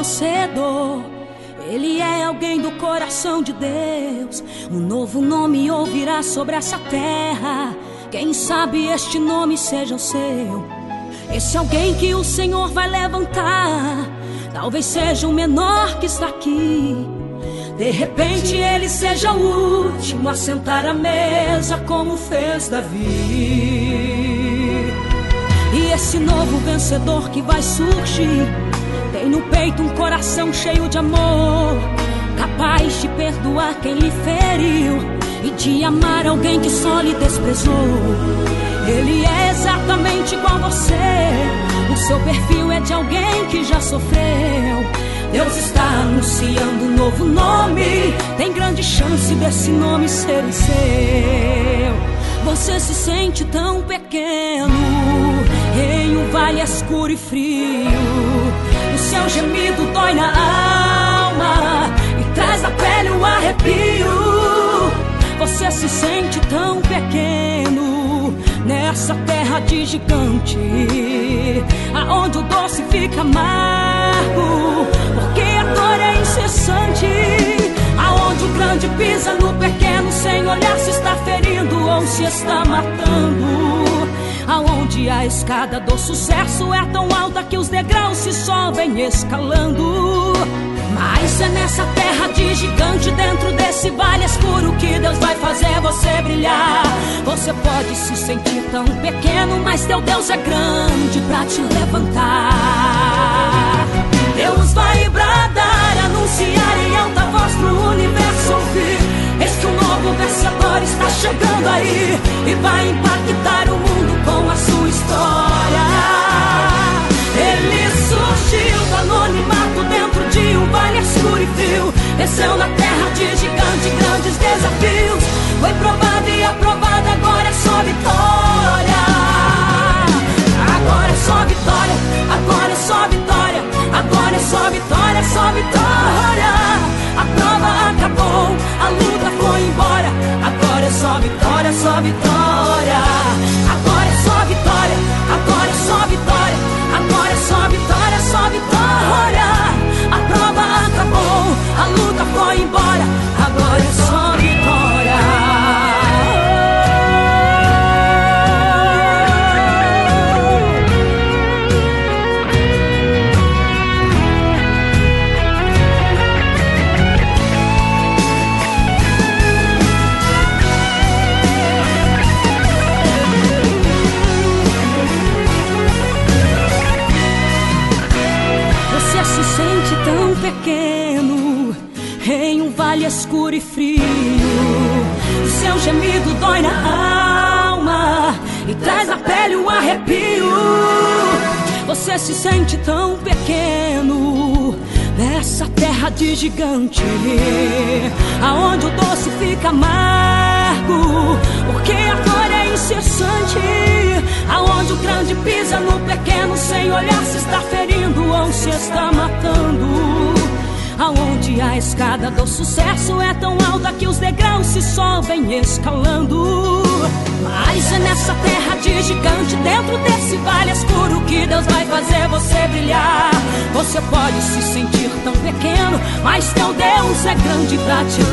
vencedor. Ele é alguém do coração de Deus. Um novo nome ouvirá sobre essa terra. Quem sabe este nome seja o seu. Esse alguém que o Senhor vai levantar talvez seja o menor que está aqui. De repente ele seja o último a sentar à mesa, como fez Davi. E esse novo vencedor que vai surgir tem no peito um coração cheio de amor, capaz de perdoar quem lhe feriu e de amar alguém que só lhe desprezou. Ele é exatamente igual a você. O seu perfil é de alguém que já sofreu. Deus está anunciando um novo nome. Tem grande chance desse nome ser o seu. Você se sente tão pequeno em um vale escuro e frio. O seu gemido dói na alma e traz na pele um arrepio. Você se sente tão pequeno nessa terra de gigante, aonde o doce fica amargo, porque a dor é incessante. Aonde o grande pisa no pequeno sem olhar se está ferindo ou se está matando. Aonde a escada do sucesso é tão alta que os degraus se sobem escalando. Mas é nessa terra de gigante, dentro desse vale escuro, que Deus vai fazer você brilhar. Você pode se sentir tão pequeno, mas teu Deus é grande pra te levantar. Deus vai bradar, anunciar em alta voz pro universo ouvir. Eis que um novo vencedor está chegando aí e vai impactar o mundo com a sua história. Ele surgiu do anonimato dentro de um vale escuro e frio. Desceu na terra de gigante, grandes desafios. Foi provado e aprovado, agora é só vitória. Agora é só vitória, agora é só vitória. Agora é só vitória, só vitória. A prova acabou, a luta foi embora. Agora é só vitória, só vitória. Agora é só vitória, agora é só vitória. Agora é só vitória, só vitória. A prova acabou, a luta foi embora. Agora é só vitória. Você se sente tão pequeno em um vale escuro e frio. O seu gemido dói na alma e traz na pele um arrepio. Você se sente tão pequeno nessa terra de gigante, aonde o doce fica amargo, porque a dor é incessante. Aonde o grande pisa no pequeno sem olhar se está ferindo ou se está matando. Aonde a escada do sucesso é tão alta que os degraus se sobem escalando. Mas é nessa terra de gigante, dentro desse vale escuro, que Deus vai fazer você brilhar. Você pode se sentir tão pequeno, mas teu Deus é grande pra te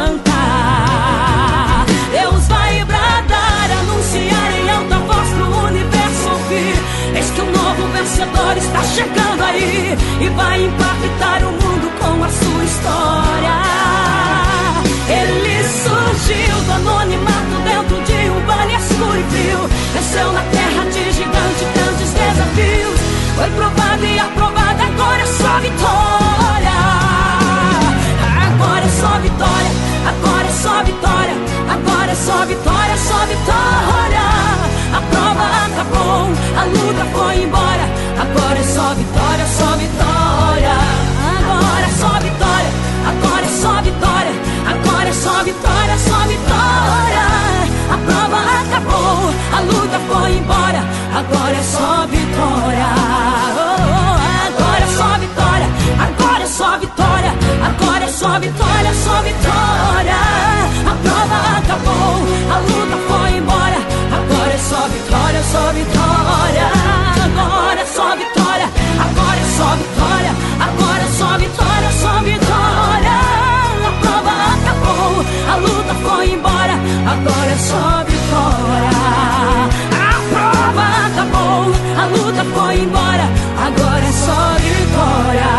levantar. Deus vai bradar, anunciar em alta voz pro universo ouvir. Eis que um novo vencedor está chegando aí e vai impactar o mundo com a sua história. Ele surgiu do anonimato dentro de um vale escuro e frio. Desceu na terra de gigante, grandes desafios. Foi provado e aprovado, agora é só vitória. Agora é só vitória, agora é só vitória. Agora é só vitória, só vitória. A prova acabou, a luta foi embora. Agora é só vitória, só vitória. Agora é só vitória, agora é só vitória. Agora é só vitória, só vitória. A prova acabou, a luta foi embora. Agora é só vitória. Agora é só vitória, agora é só vitória. Agora é só vitória, só vitória. A prova acabou, a luta foi embora. Agora é só vitória, só vitória. Agora é só vitória, agora é só vitória. Agora é só agora é só vitória. A prova acabou, a luta foi embora, agora é só vitória.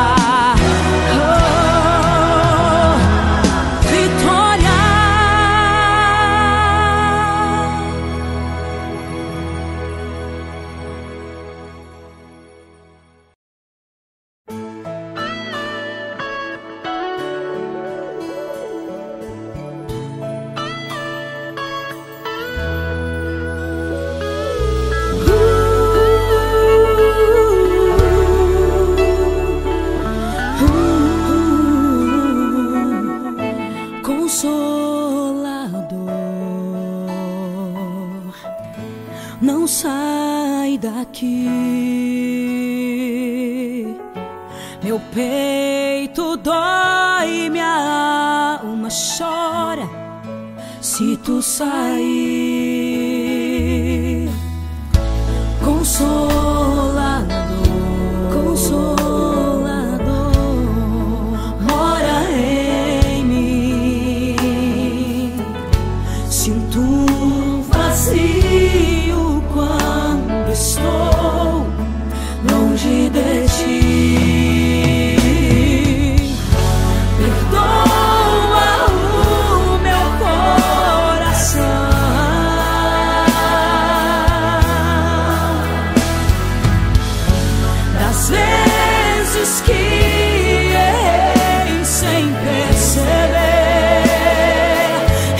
Não sai daqui, meu peito dói, minha alma chora se tu sair. Consolador, Consolador, mora em mim. Sinto um vazio quando estou longe de ti. Perdoa o meu coração das vezes que errei sem perceber,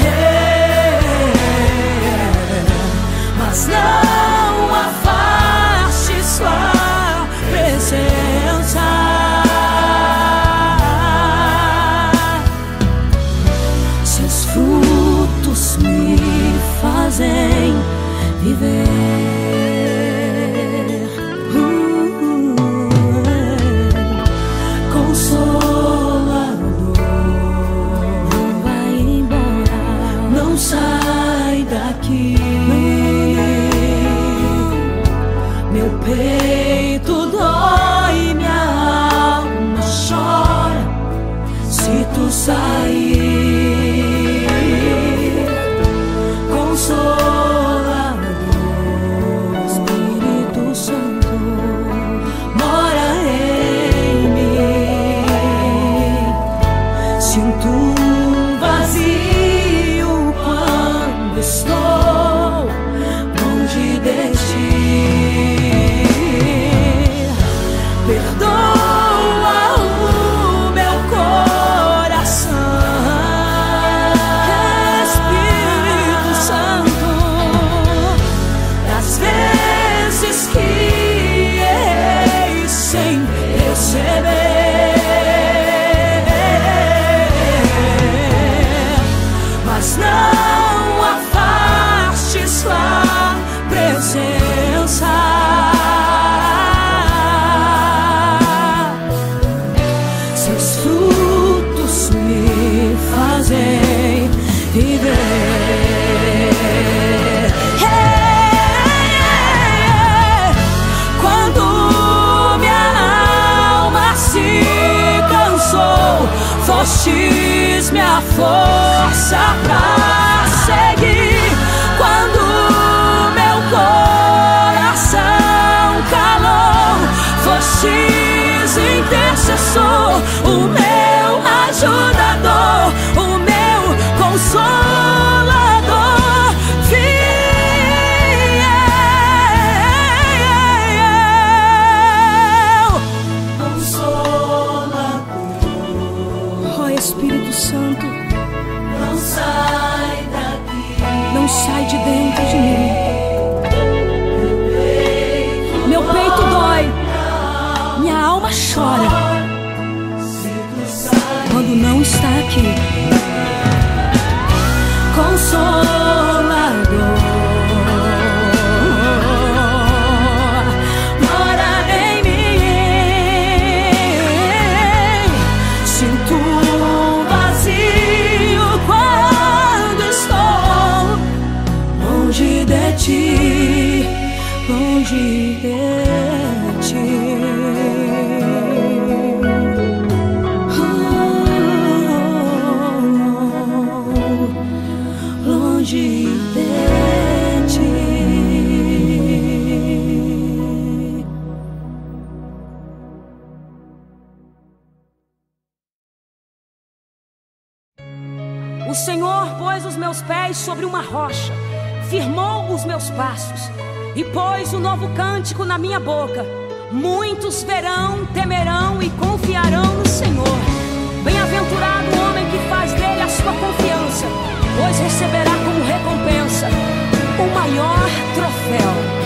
mas não afaste sua presença. Seus frutos me fazem viver. Consolador, não vai embora, não sai daqui. Meu peito dói, minha alma chora se tu sair. Consolador, Espírito Santo, mora em mim. Sinto um vazio quando estou longe de ti. Perdoa o meu coração, Espírito Santo, das vezes que errei sem perceber, mas não afaste sua presença. Seus frutos me fazem viver. Quando minha alma se cansou, fostes minha força pra seguir. Quando meu coração calou, fostes intercessor, o meu ajudador, o meu consolador fiel. Consolador, ó Espírito Santo, não sai daqui, não sai de dentro de mim. Meu peito dói, minha alma chora quando não está aqui. Consolador, mora em mim. Sinto um vazio quando estou longe de ti, longe de ti. Senhor pôs os meus pés sobre uma rocha, firmou os meus passos e pôs um novo cântico na minha boca. Muitos verão, temerão e confiarão no Senhor. Bem-aventurado o homem que faz dele a sua confiança, pois receberá como recompensa o maior troféu.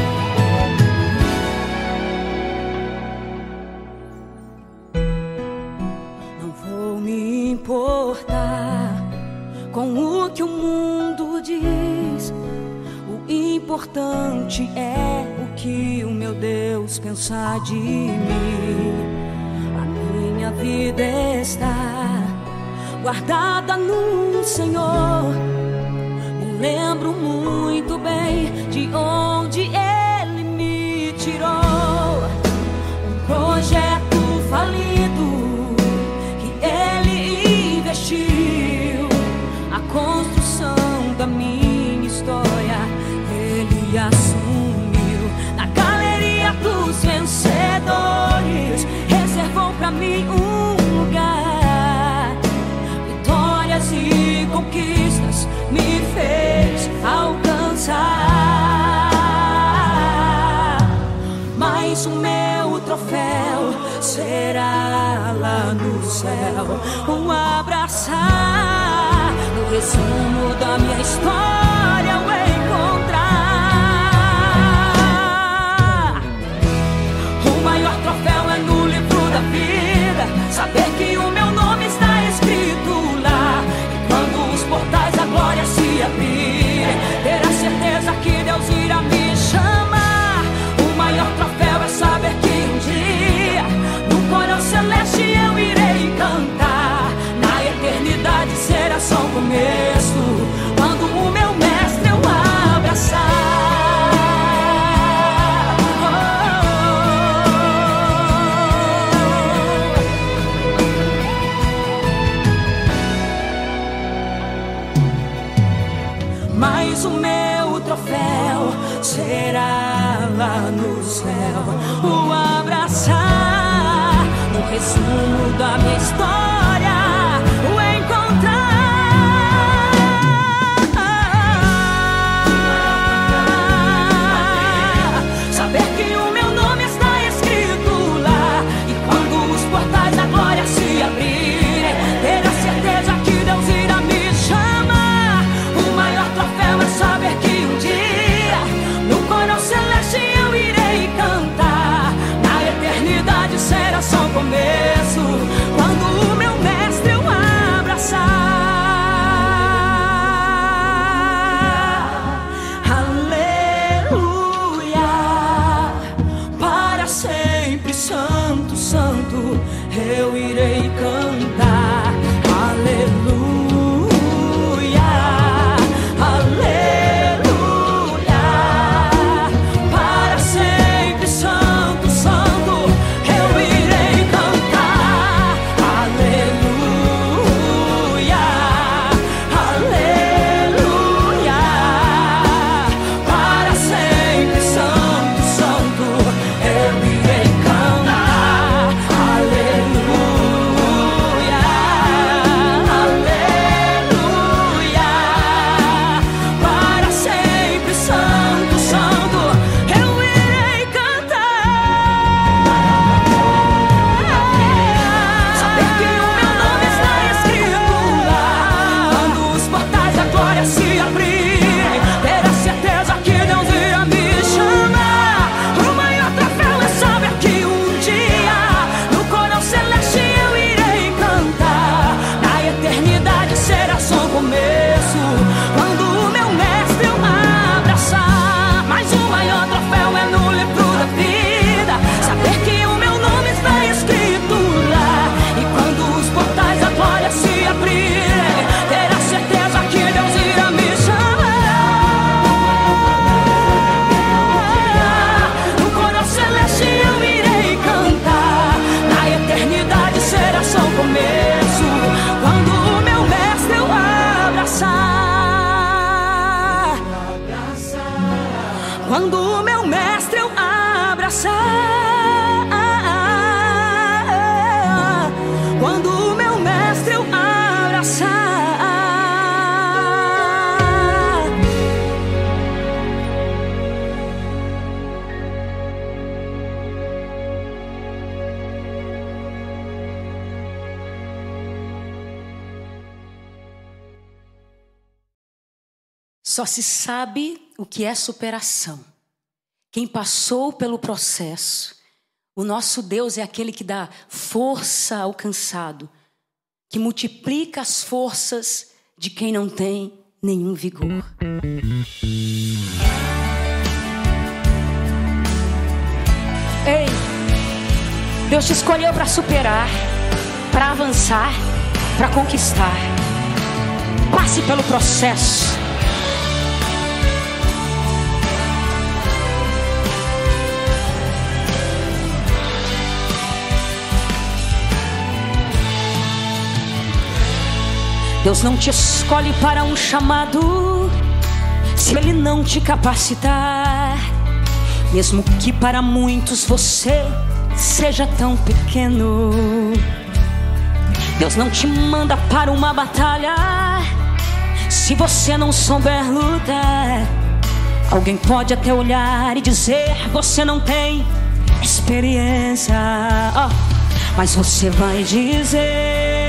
Com o que o mundo diz, o importante é o que o meu Deus pensa de mim. A minha vida está guardada no Senhor. Me lembro muito bem de onde Ele me tirou. Um projeto falido que Ele investiu, a construção da minha história Ele assumiu. Na galeria dos vencedores reservou pra mim um lugar. Vitórias e conquistas me fez alcançar. Mas o meu troféu será lá no céu, um abraçar, o resumo da minha história eu encontrar. O maior troféu é no livro da vida, saber que o meu nome está escrito lá. E quando os portais da glória se abrirem, ter a certeza que Deus irá me chamar. O maior troféu é saber que um dia no coro celeste eu irei cantar. Na eternidade será só um começo, quando o meu mestre eu abraçar. Mas o meu troféu será lá no céu, o abraçar, no resumo da minha história, o encontrar. Saber que o meu nome está escrito lá. E quando os portais da glória se abrirem, ter a certeza que Deus irá me chamar. O maior troféu é saber que um dia no coro celeste eu irei cantar. Na eternidade será só um começo, quando o meu mestre eu abraçar. Aleluia, para sempre santo, santo eu irei cantar. Aleluia, aleluia, para sempre santo, santo eu irei cantar. Aleluia, aleluia, para sempre santo, santo eu irei cantar. Aleluia, aleluia, para sempre santo, santo eu irei cantar. Saber que o meu nome está escrito lá. Quando os portais da glória se abrirem, ter a certeza que Deus irá me chamar. O maior troféu é saber que um dia no coro celeste eu irei cantar. Na eternidade será só um começo, quando o meu mestre eu abraçar. Mas o maior troféu é no livro da vida, saber que o meu nome está escrito lá. E quando os portais da glória se abrirem, ter a certeza que Deus irá me chamar. No coro celeste eu irei cantar. Na eternidade será só um começo, quando o meu mestre eu abraçar. Quando o meu mestre eu abraçar. Quando o meu mestre eu abraçar. Só se sabe o que é superação quem passou pelo processo. O nosso Deus é aquele que dá força ao cansado, que multiplica as forças de quem não tem nenhum vigor. Ei, Deus te escolheu para superar, para avançar, para conquistar. Passe pelo processo. Deus não te escolhe para um chamado se Ele não te capacitar. Mesmo que para muitos você seja tão pequeno. Deus não te manda para uma batalha se você não souber lutar. Alguém pode até olhar e dizer: você não tem experiência, mas você vai dizer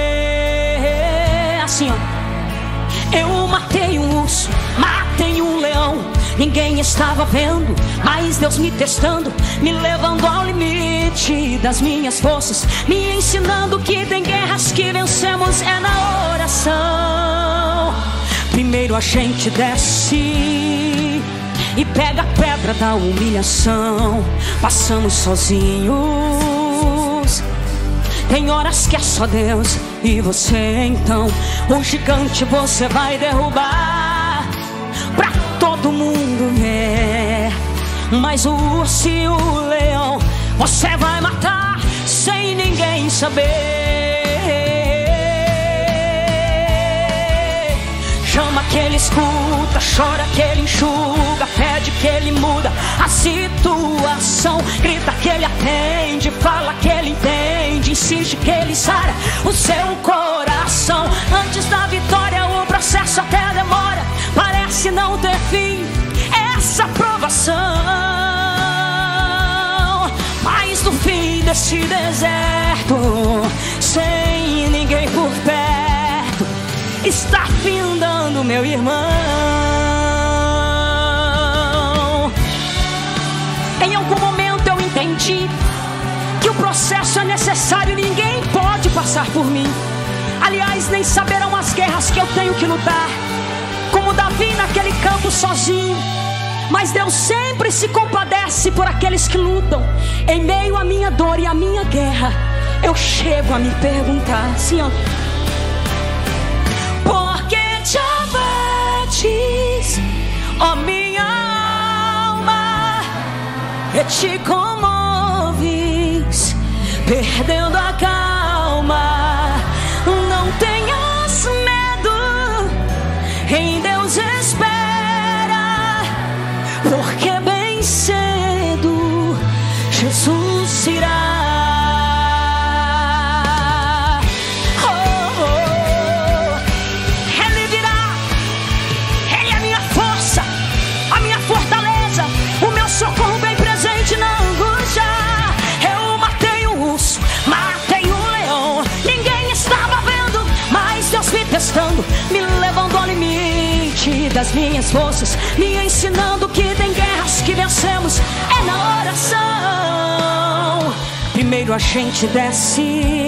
assim, eu matei um urso, matei um leão. Ninguém estava vendo, mas Deus me testando, me levando ao limite das minhas forças, me ensinando que tem guerras que vencemos é na oração. Primeiro a gente desce e pega a pedra da humilhação. Passamos sozinhos, tem horas que é só Deus e você. Então o gigante você vai derrubar pra todo mundo ver. Mas o urso e o leão você vai matar sem ninguém saber. Chama que ele escuta, chora que ele enxuga, pede que ele muda a situação, grita que ele atende, fala que ele entende, insiste que ele sara o seu coração. Antes da vitória o processo até demora, parece não ter fim essa provação. Mas no fim desse deserto, sem ninguém por perto, está findando meu irmão. Em algum momento eu entendi que o processo é necessário, ninguém pode passar por mim. Aliás, nem saberão as guerras que eu tenho que lutar, como Davi naquele campo sozinho. Mas Deus sempre se compadece por aqueles que lutam. Em meio à minha dor e à minha guerra, eu chego a me perguntar assim, ó: por que te abates, ó minha alma, e te comoves, perdendo a calma? Não tenhas medo, em Deus espera, porque bem cedo Jesus irá. Ele virá, Ele é a minha força, a minha fortaleza, o meu socorro bem presente na angústia. Eu matei o urso, matei o leão, ninguém estava vendo, mas Deus me testando, me levando ao limite das minhas forças, me ensinando que tem guerras que vencemos é na oração. Primeiro a gente desce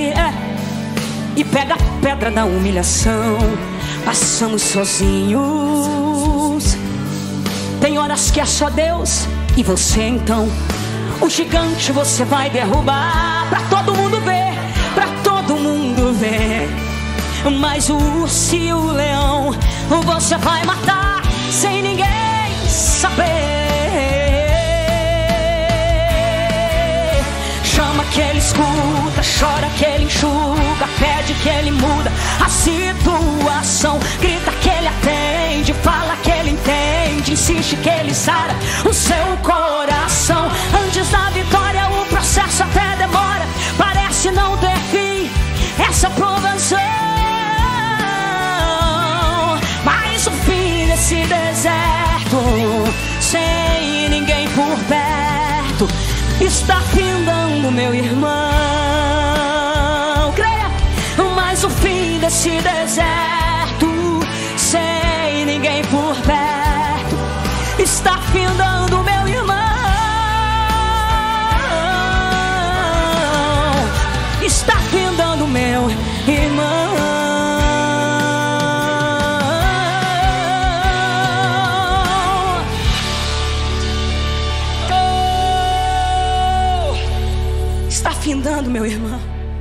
e pega a pedra da humilhação. Passamos sozinhos, tem horas que é só Deus e você. Então o gigante você vai derrubar pra todo mundo ver, pra todo mundo ver. Mas o urso e o leão você vai matar sem ninguém saber. Chama que ele escuta, chora que ele enxuga, pede que ele muda a situação, grita que ele atende, fala que ele entende, insiste que ele sara o seu coração. Antes da vitória o processo até demora, parece não ter fim essa provação. Mas o fim desse deserto, sem ninguém por perto, está findando meu irmão. Creia. Mas o fim desse deserto, sem ninguém por perto, chorando, meu irmão.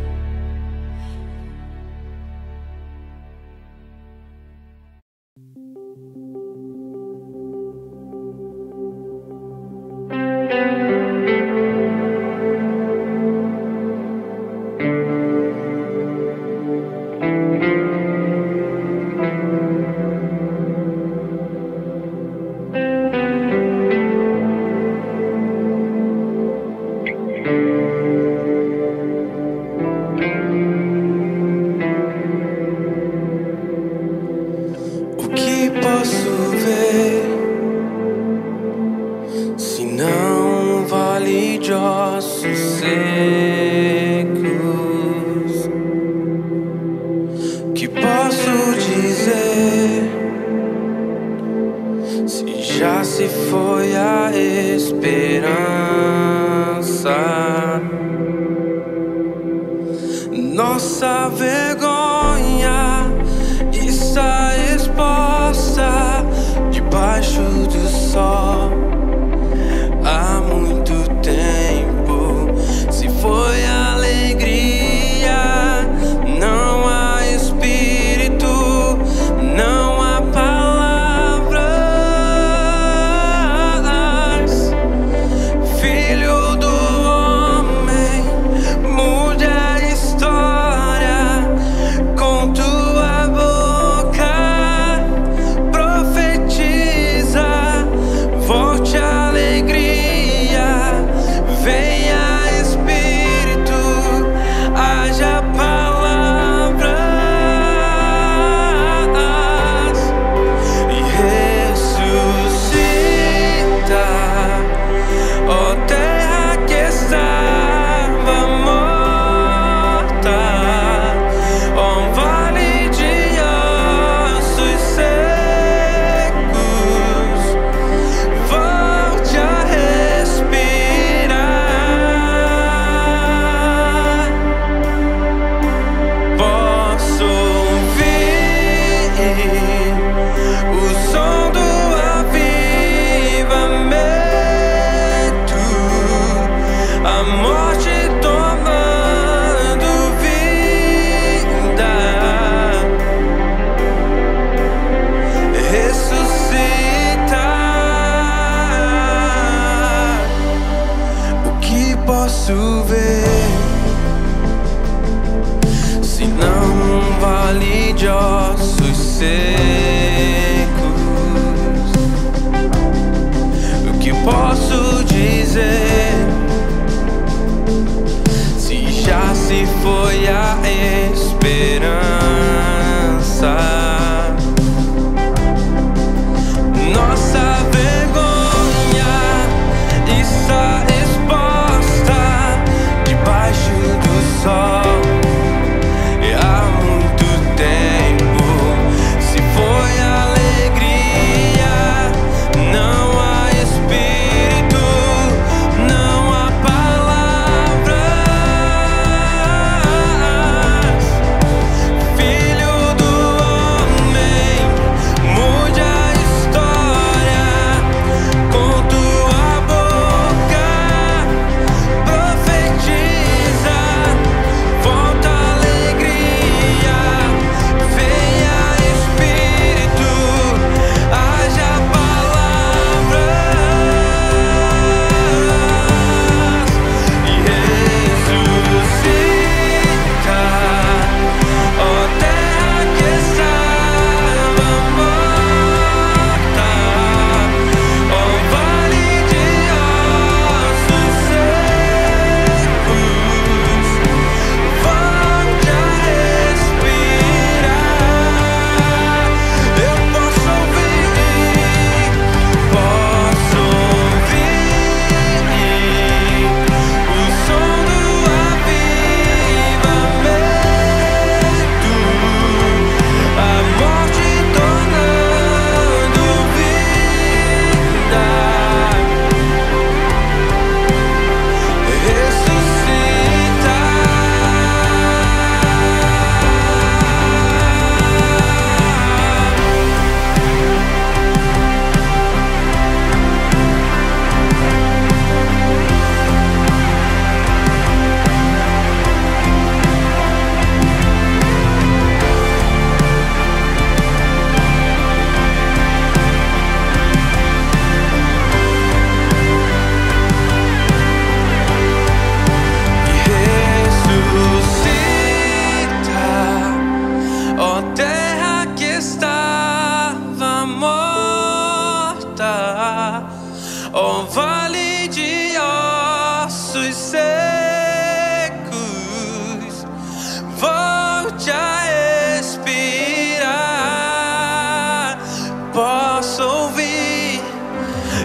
Nossa vergonha está exposta debaixo do sol há muito tempo. Se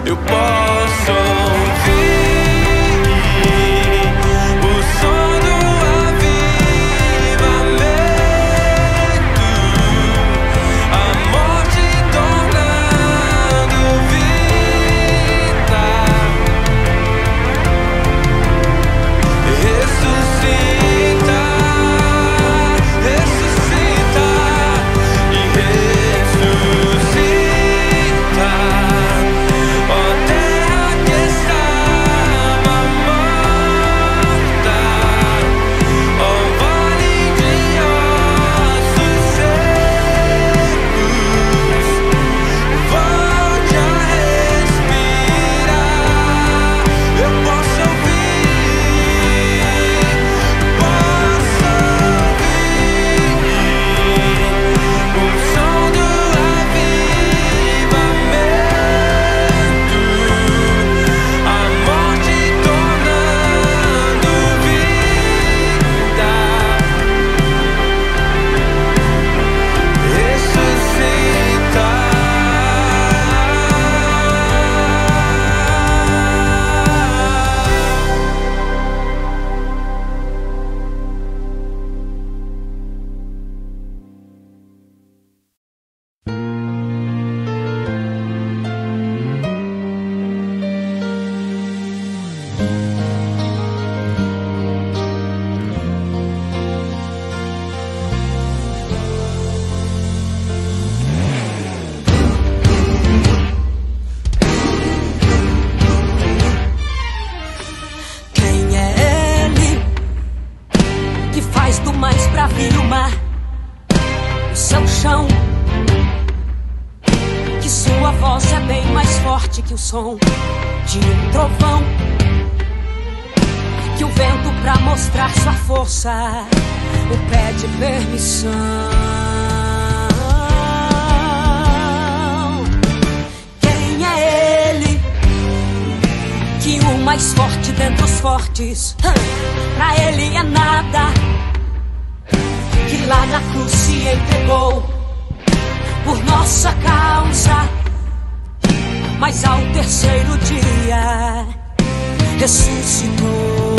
eu posso ouvir o som do avivamento, a morte tornando vida, ressuscita, ressuscita e ressuscita, ó terra que estava morta, ó vale de ossos secos, volte a respirar. Eu posso ouvir o som do avivamento, a morte tornando vida, ressuscita. Quem é ele que faz do mais bravio o mar o seu chão? Que sua voz é bem mais forte que o som de um trovão. Que o vento pra mostrar sua força o pede permissão. Quem é ele que o mais forte dentre os fortes pra ele é nada? Que lá na cruz se entregou por nossa causa, mas ao terceiro dia ressuscitou.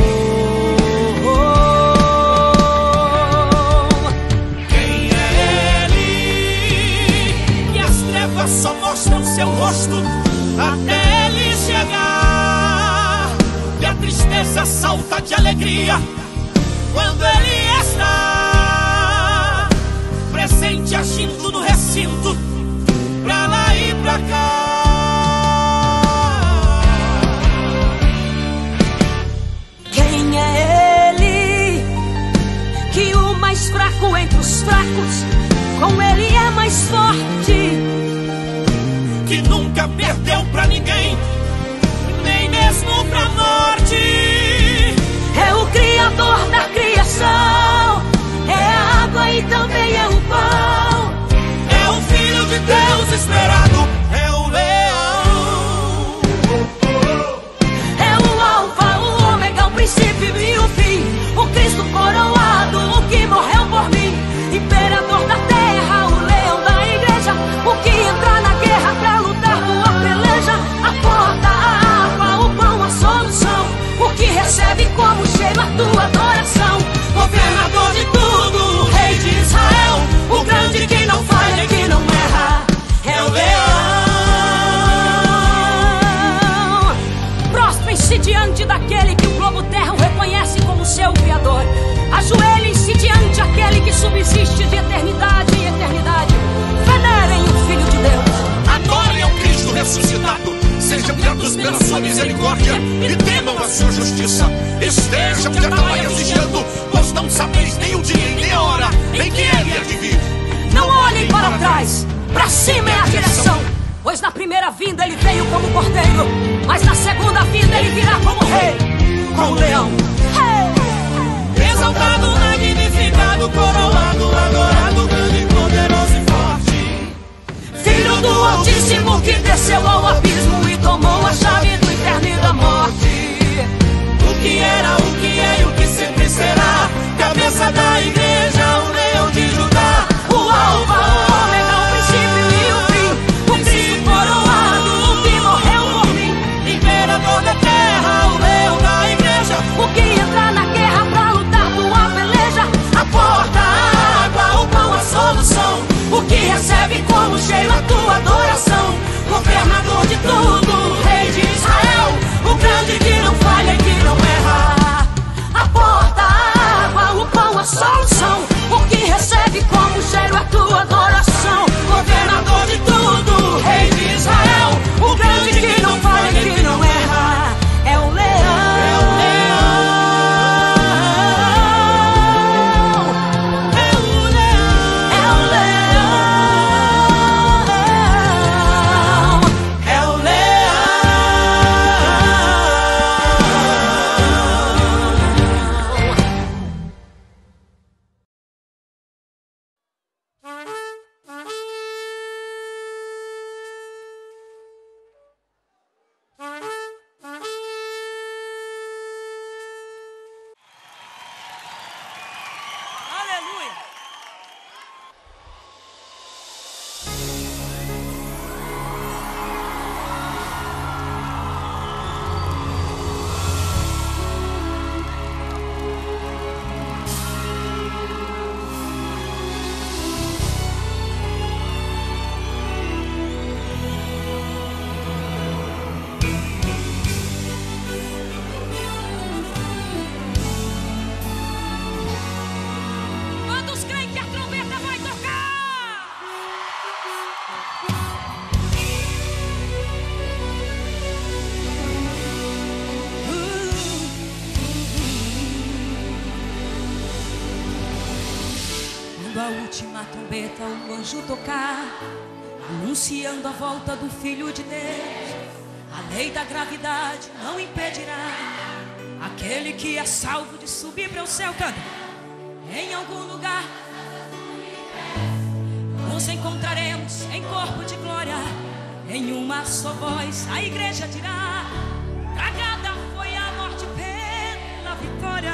Quem é ele? E as trevas só mostram seu rosto até ele chegar. E a tristeza salta de alegria quando ele está presente, agindo no recinto, pra lá e pra cá. Quem é ele que o mais fraco entre os fracos com ele é mais forte? Que nunca perdeu pra ninguém, nem mesmo pra morte. É o Criador da criação, é a água e também é o pão. É o Filho de Deus esperado, é o leão. É o alfa, o ômega, o princípio e o fim, o Cristo coroado, o que morreu por mim. Imperador da terra, o leão da igreja, o que entra na guerra pra lutar tua peleja. A porta, a arma, o pão, a solução, o que recebe como cheiro a tua adoração. Governador de tudo, o rei de Israel, o grande que não falha e que não erra, é o leão. Prostrem-se diante daquele que o globo terra o reconhece como seu criador. Ajoelhem-se diante aquele que subsiste de eternidade em eternidade. Venerem o Filho de Deus. Adorem ao Cristo ressuscitado. Sejam gratos pela sua misericórdia e temam a sua justiça. Estejam de atalaias vigiando, pois não sabeis nem o dia, nem a hora, nem que ele há de vir. Não olhem para trás, pra cima é a direção. Pois na primeira vinda ele veio como cordeiro, mas na segunda vinda ele virá como rei, como leão. Exaltado, magnificado, coroado, adorado, grande, poderoso e forte. Filho do Altíssimo que desceu ao abismo e tomou a chave do inferno e da morte. O que era, o que é e o que sempre será, cabeça da igreja, o leão de Judá. O alfa, o ômega, o princípio e o fim, o Cristo coroado, o que morreu recebe como cheiro a tua adoração. Governador de tudo, Rei de Israel, o grande que não falha e que não erra. A porta, a água, o pão, a solução, o que recebe como cheiro a tua adoração. Governador de tudo, Rei de Israel, o grande que não falha e que não erra. É o leão, é o leão, é o leão, é o leão, é o leão. Aleluia. Quantos creem que a trombeta vai tocar? Quando a última trombeta o anjo tocar, anunciando a volta do Filho de Deus, a lei da gravidade não impedirá aquele que é salvo de subir para o céu. Canta. Em algum lugar nos encontraremos em corpo de glória. Em uma só voz a igreja dirá: tragada foi a morte pela vitória.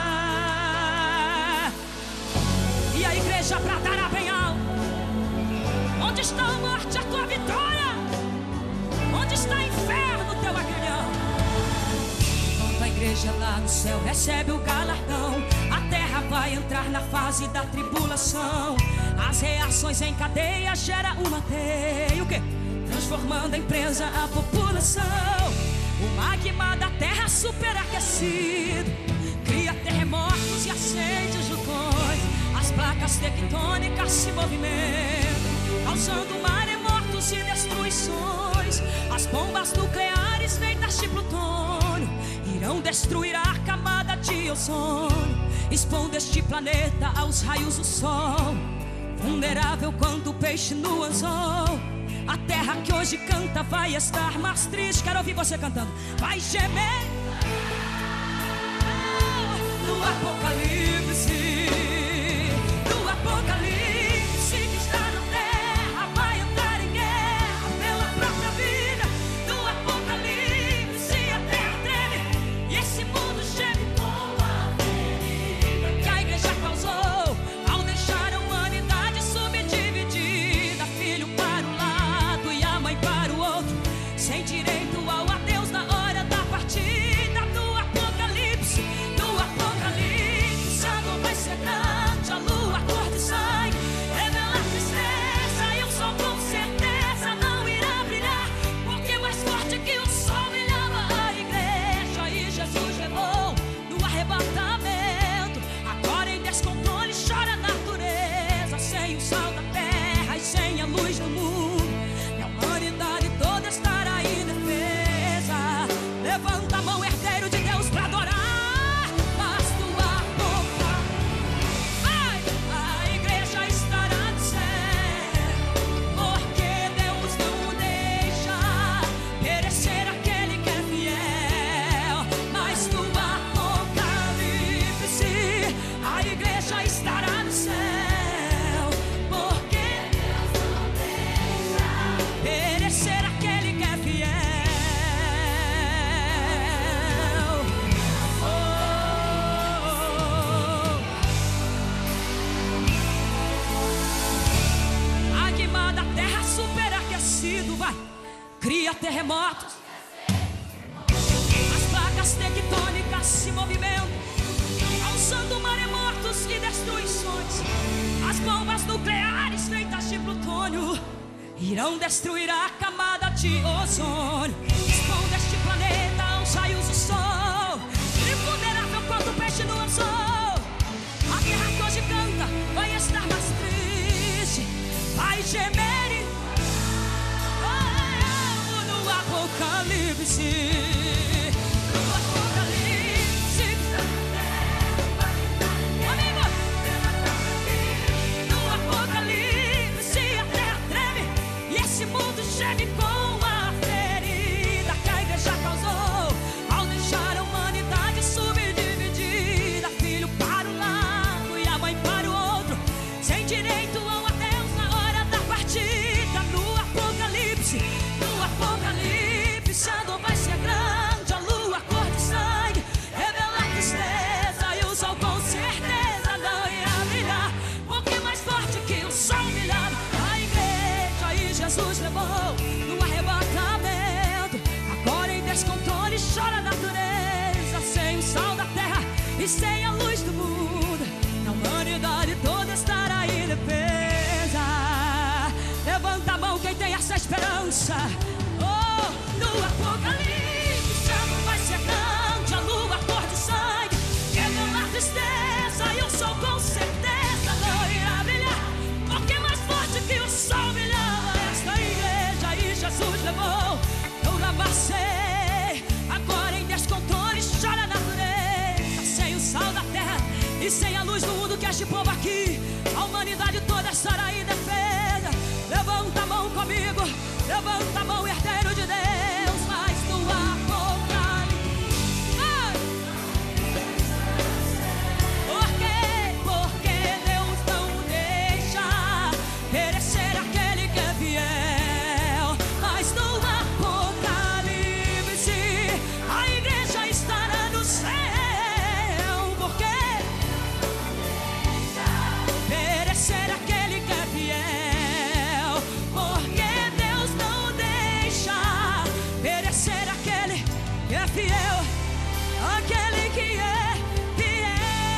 E a igreja bradará bem alto: onde está a morte, a tua vitória? Onde está inferno, teu aguilhão? Quando a igreja lá no céu recebe o galardão, a terra vai entrar na fase da tribulação. As reações em cadeia gera uma teia, o quê? Transformando em presa a população. O magma da terra superaquecido cria terremotos e acende os vulcões. As placas tectônicas se movimentam, causando maremotos e destruições. As bombas nucleares feitas de plutônio irão destruir a camada de ozônio, expondo este planeta aos raios do sol. Vulnerável quanto o peixe no anzol. A terra que hoje canta vai estar mais triste. Quero ouvir você cantando. Vai gemer no Apocalipse. No Apocalipse que está na terra vai entrar em guerra pela própria vida. No Apocalipse a terra treme e esse mundo geme com a ferida que a igreja causou ao deixar a humanidade subdividida. Filho para um lado e a mãe para o outro, sem direito ao adeus na hora da partida. No Apocalipse, a dor vai ser grande, a lua cor de sangue revela a tristeza e o sol com certeza não irá brilhar, porque mais forte que o sol brilhava a igreja e Jesus levou no arrebatamento. Agora em descontrole chora a natureza, sem o sal da terra e sem a luz do mundo, e a humanidade toda estará indefesa. Levanta a mão, herdeiro de Deus, pra adorar. Mas tua boca, vai, a igreja estará no céu, porque Deus não deixa perecer aquele que é fiel. Mas no Apocalipse a igreja estará no céu, porque Deus não deixa perecer aquele que é fiel. Magma da terra superaquecido vai, cria terremotos. As placas tectônicas se movimentam, causando maremotos e destruições. As bombas nucleares feitas de plutônio irão destruir a camada de ozônio, expondo este planeta aos raios do sol, invulnerável quanto o peixe no anzol. A terra que hoje canta vai estar mais triste, vai gemer no apocalipse. Chame com a ferida que a igreja causou ao deixar a humanidade subdividida, filho para um lado e a mãe para o outro, sem direito ao adeus na hora da partida. No apocalipse, a dor vai ser grande, a lua cor de sangue revela a tristeza e o sol com certeza não irá brilhar, porque mais forte que o sol brilhava a igreja e Jesus levou no arrebatamento. Agora em descontrole chora a natureza, sem o sal da terra e sem a luz do mundo, a humanidade toda estará indefesa. Levanta a mão quem tem essa esperança. Oh, no apocalipse a dor vai ser grande, a lua cor de sangue revela a tristeza e o sol com certeza não irá brilhar, porque mais forte que o sol brilhava esta igreja e Jesus levou. Eu lavacei, agora em descontrole chora a natureza, sem o sal da terra e sem a luz do mundo que este povo aqui, a humanidade toda estará indefesa. Levanta a mão comigo, levanta a mão, herdeiro de Deus, mas no apocalipse. Porque Deus não deixa perecer aquele que é fiel. Mas no apocalipse a igreja estará no céu. Porque perecer aquele que é fiel. Porque Deus não deixa perecer aquele que é fiel. Aquele que é fiel.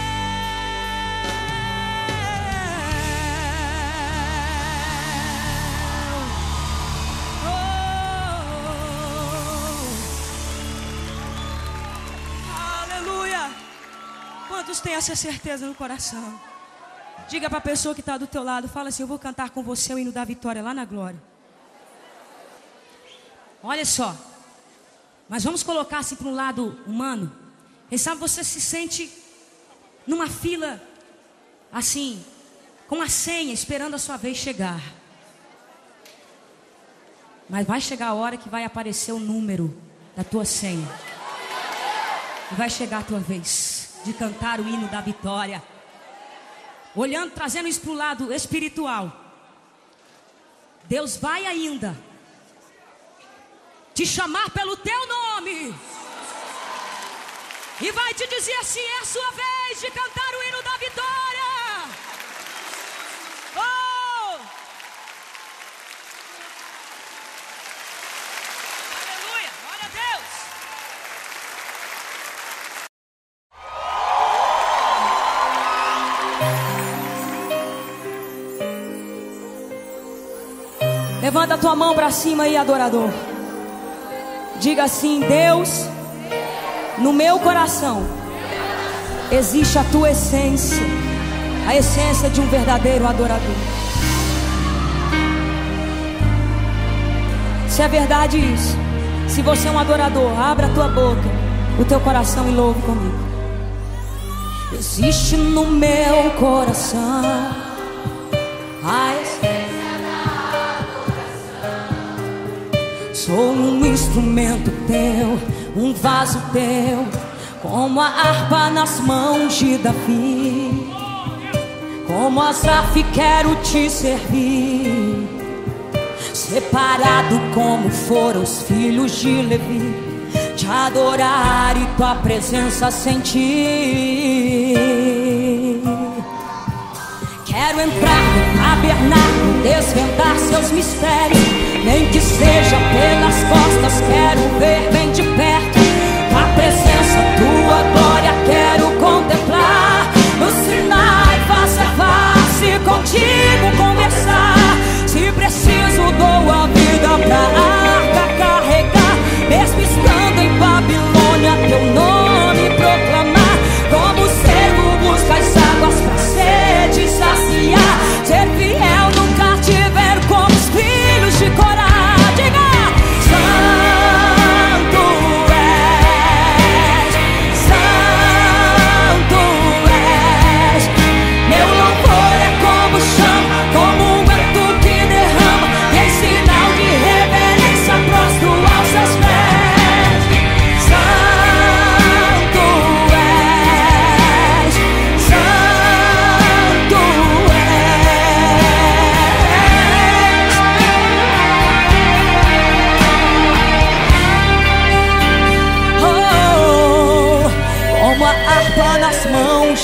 Aleluia. Quantos têm essa certeza no coração? Diga para a pessoa que está do teu lado, fala assim: eu vou cantar com você o hino da vitória lá na glória. Olha só, mas vamos colocar assim para um lado humano. Quem sabe você se sente numa fila assim, com a senha, esperando a sua vez chegar. Mas vai chegar a hora que vai aparecer o número da tua senha, e vai chegar a tua vez de cantar o hino da vitória. Olhando, trazendo isso para o lado espiritual, Deus vai ainda te chamar pelo teu nome e vai te dizer assim: é a sua vez de cantar o hino da vitória. Oh! Aleluia, glória a Deus. Levanta a tua mão para cima aí, adorador. Diga assim: Deus, no meu coração existe a tua essência, a essência de um verdadeiro adorador. Se é verdade isso, se você é um adorador, abra a tua boca, o teu coração e louve comigo. Existe no meu coração a essência. Sou um instrumento teu, um vaso teu, como a harpa nas mãos de Davi. Como Asaf quero te servir, separado como foram os filhos de Levi, te adorar e tua presença sentir. Quero entrar no tabernáculo, desvendar seus mistérios, nem que seja pelas costas, quero ver bem de perto a presença, tua glória quero contemplar.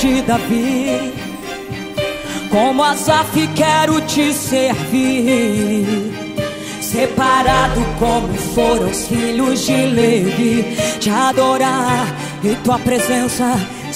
de Davi, como Asaf quero te servir. Separado como foram os filhos de Levi, te adorar e tua presença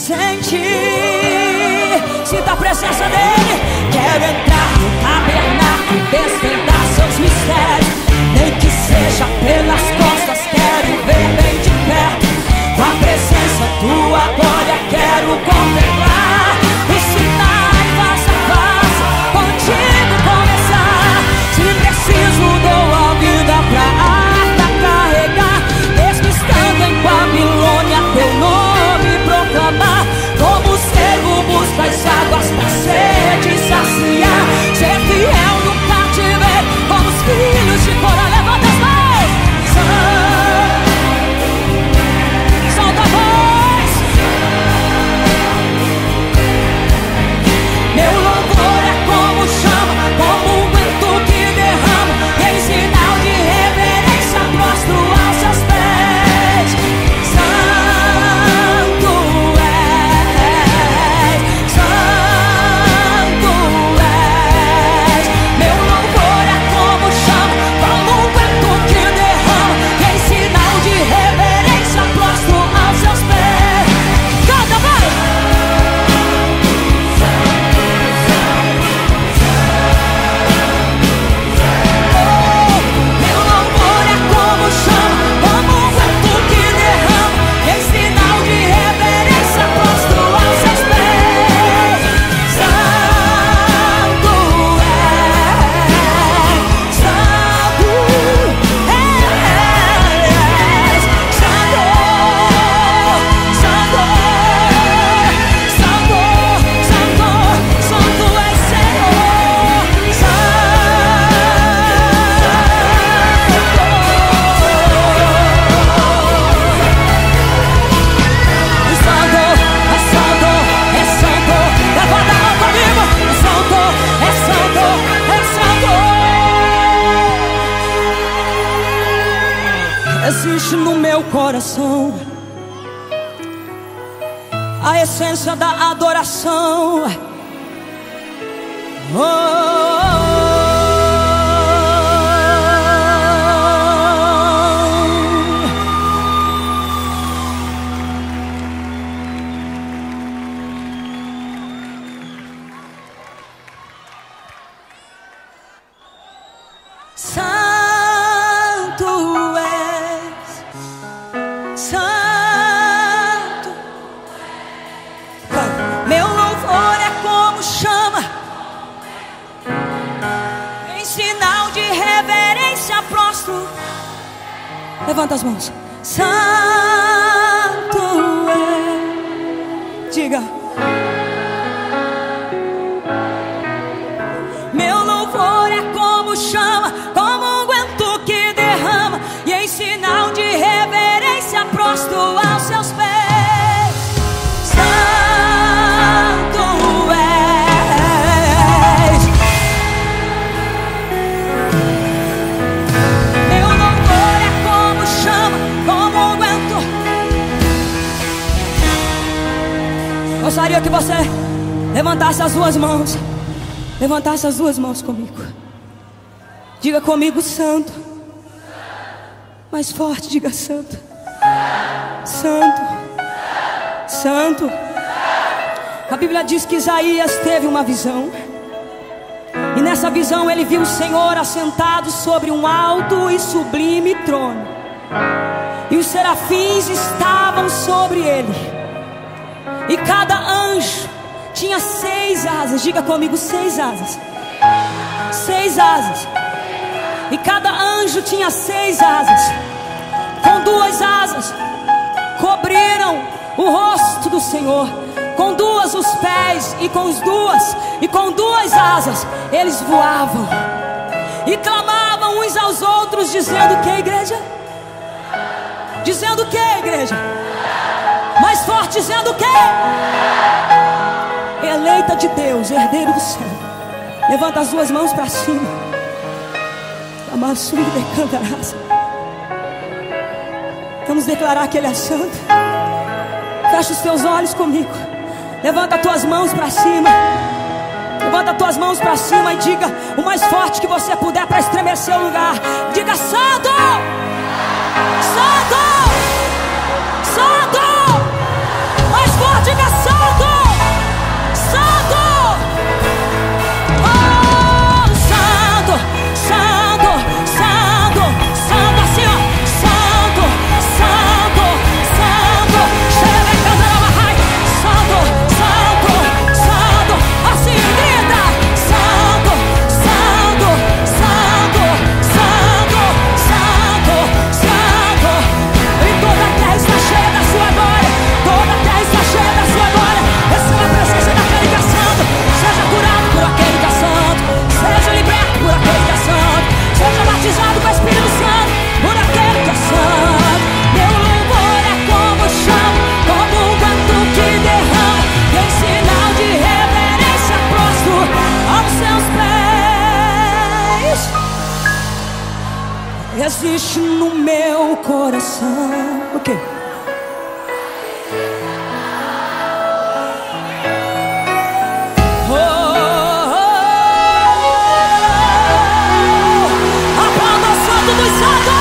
sentir. Sinta a presença dele. Quero entrar no tabernáculo, desvendar seus mistérios, nem que seja pelas costas, quero ver bem de perto tua presença, tua glória, quero contemplar os sinais face a face, contigo começar. Se preciso dou a vida pra arca carregar, mesmo estando em Babilônia teu nome proclamar. Como servo busca as águas pra sede saciar, ser fiel no cativeiro como os filhos de Corá. Levanta as mãos, solta a voz. Meu louvor é como chama, como um vento que derrama, e em sinal de reverência prostro aos seus pés. Santo és, santo és. Meu louvor é como chama, como um vento que derrama, e em sinal de reverência prostro aos seus pés. Canta, vai! Meu louvor é como chama, como um vento que derrama, em sinal de reverência prostro aos seus pés. Santo és, santo és, santo, santo, santo, santo, santo és Senhor, santo. Levanta a mão comigo. Santo, é santo, é santo. Existe no meu coração a essência da adoração. Santo és, santo. Meu louvor é como chama, em sinal de reverência prostro. Levanta as mãos. Santo é. Diga. Meu louvor é como chama, como um vento que derrama, e em sinal de reverência prostro aos seus pés. Santo és. Meu louvor é como chama, como um vento. Gostaria que você levantasse as duas mãos. Levantasse as duas mãos comigo. Diga comigo, santo. Mais forte, diga santo. Santo. Santo. A Bíblia diz que Isaías teve uma visão, e nessa visão ele viu o Senhor assentado sobre um alto e sublime trono, e os serafins estavam sobre ele, e cada anjo tinha 6 asas. Diga comigo, 6 asas. 6 asas. E cada anjo tinha 6 asas. Com 2 asas cobriram o rosto do Senhor, com 2 os pés, e com com 2 asas eles voavam e clamavam uns aos outros, dizendo que, igreja? Dizendo que, igreja? Mais forte, dizendo que? Eleita de Deus, herdeiro do céu. Levanta as duas mãos para cima. Amassuda e cantarás. Vamos declarar que Ele é santo. Fecha os teus olhos comigo. Levanta tuas mãos para cima. Levanta tuas mãos para cima e diga o mais forte que você puder para estremecer o lugar. Diga: Santo! Santo! Santo! Mais forte, diga: Santo! Santo! Oh, Santo! Santo! Santo! Santo! Assim, ó! Santo! Santo! Santo! Chega e canta na barraia! Santo! Santo! Santo! Assim, grita! Santo! Santo! Santo! Santo! Santo! Santo! E toda a terra está cheia da sua glória! Toda a terra está cheia da sua glória! Receba a presença daquele que é santo! Seja curado por aquele que é santo! Seja liberto por aquele que é santo! Seja batizado com o Espírito Santo por aquele que é santo! Meu louvor é como o chão, como um vento que derrama, em sinal de reverência prostro aos seus pés. Existe no meu coração o quê? Aplauda o Santo dos Santos!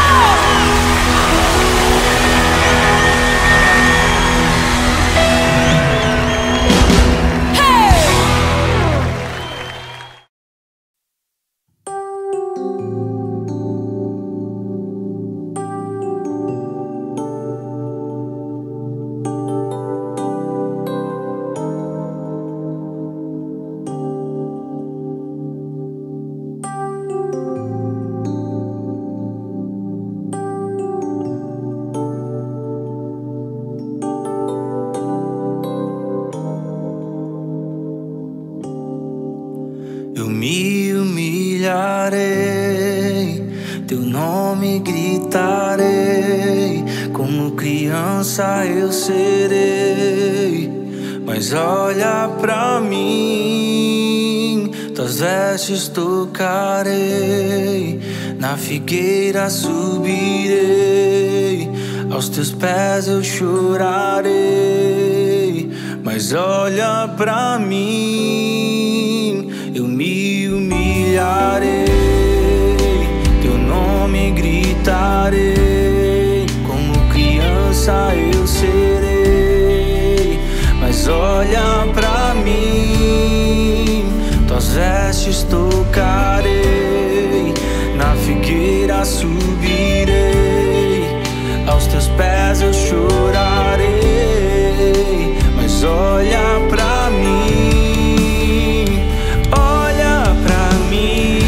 Eu me humilharei, teu nome gritarei, como criança eu serei. Mas olha pra mim, tuas vestes tocarei, na figueira subirei, aos teus pés eu chorarei. Mas olha pra mim, eu me humilharei, teu nome gritarei, como criança eu serei. Mas olha pra mim, tuas vestes tocarei, na figueira subirei, aos teus pés eu chorarei. Mas olha pra mim, olha pra mim,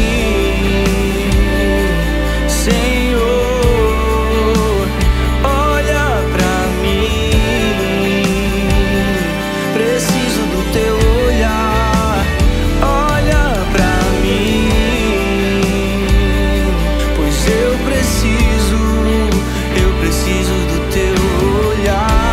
Senhor, olha pra mim. Preciso do teu olhar, olha pra mim, pois eu preciso do teu olhar.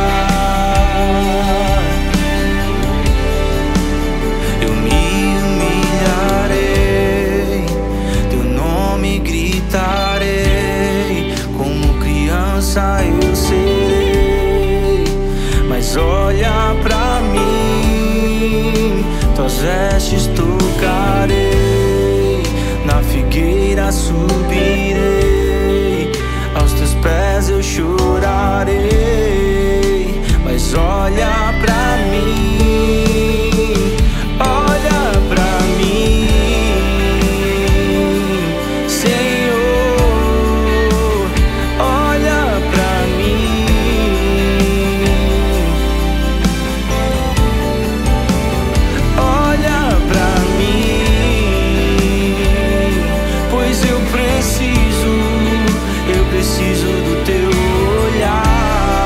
Eu me humilharei, teu nome gritarei, como criança eu serei. Mas olha pra mim, tuas vestes tocarei, na figueira subirei, aos teus pés eu chorarei. Mas olha pra mim, olha pra mim, Senhor, olha pra mim, olha pra mim, pois eu preciso do teu olhar.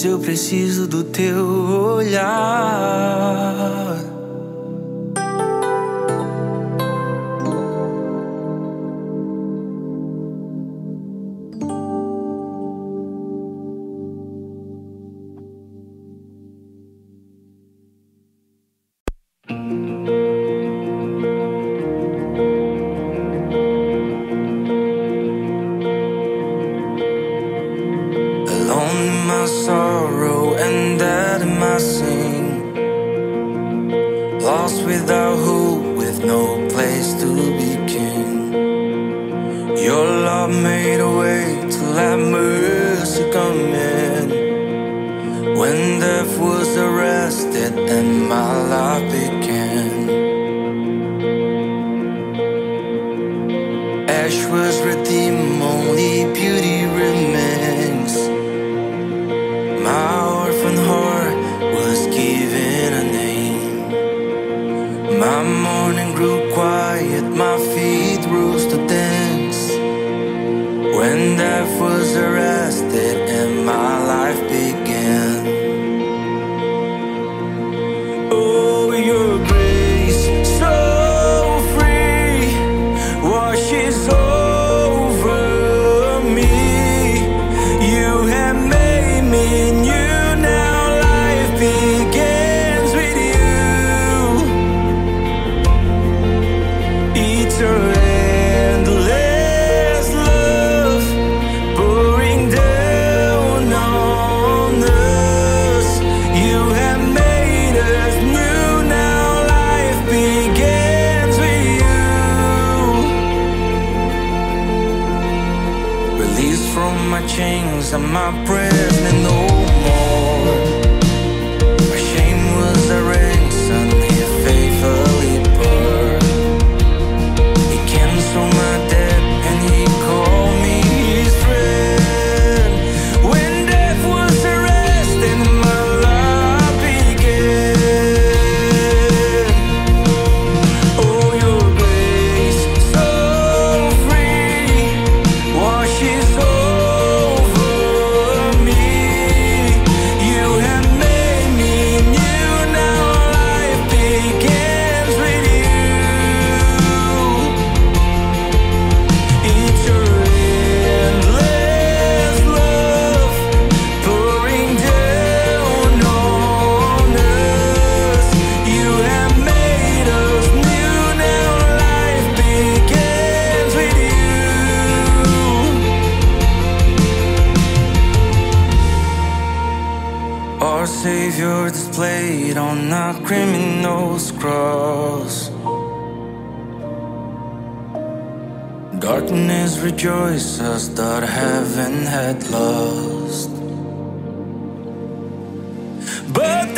pois eu preciso do teu olhar. Sorrow and that in my sin, lost without hope, with no place to begin. Your love made a way to let mercy come in. When death was arrested and my life began, ash was redeemed, only beauty remains. My orphan heart was given a name. My morning grew quiet, my feet rose to dance. When death was arrested and my life began. Oh, your grace, so free, washes over me. You have made me new, now life begins with you. It's your endless love pouring down on us. You have made us new, now life begins with you. Released from my chains and my prison no more. My shame was a ransom he faithfully bore. He canceled my debt and he called me his friend. When death was arrested, my life began. Oh, your grace, so free, washes over me. You have made me new, now life begins with you. It's your endless love pouring down on us. You have made us new, now life begins with you. Our Savior displayed on a criminal's cross. Darkness rejoices that heaven had lost. But